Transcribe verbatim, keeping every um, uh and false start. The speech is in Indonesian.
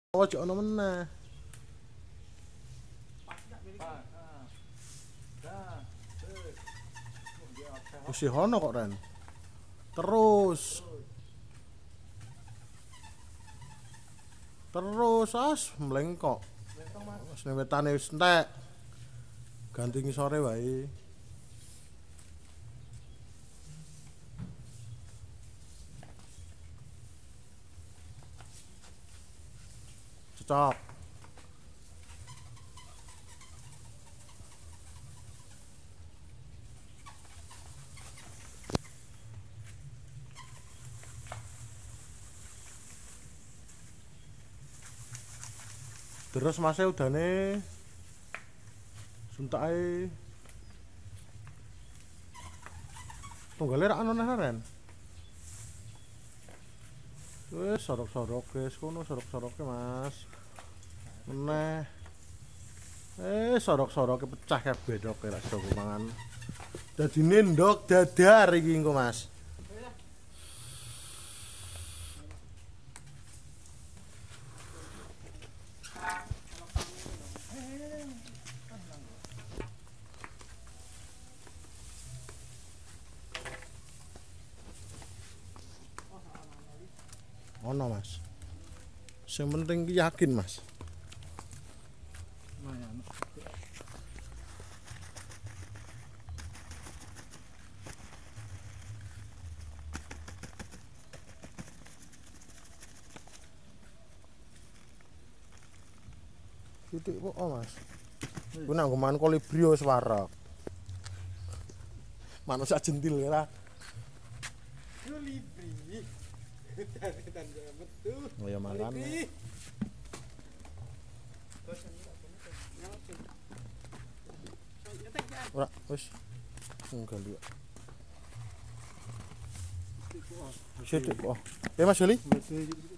Ojo ono meneh. Wis ono kok Ren. Terus. Terus as mlengkok. Wis wetane wis entek. Ganti ngisore wae. Cocok. Terus masnya udane suntake tunggale ra ono neh Ren. Wis sorok-sorok wis kono sorok-soroke Mas. Meneh. Eh sorok-soroke pecah kabeh dok ra iso mangan. Dadine ndok dadar iki engko Mas. Ono Mas. Sing penting ki yakin Mas. Lumayan. Titik kok oh, Mas. Ku nang goman kolibri wis warak. Manusia jentil ya. Kolibri. Dan metu. Oh ya makan. Ora, wis. Enggak lihat. Sidik kok. Eh Mas Joli?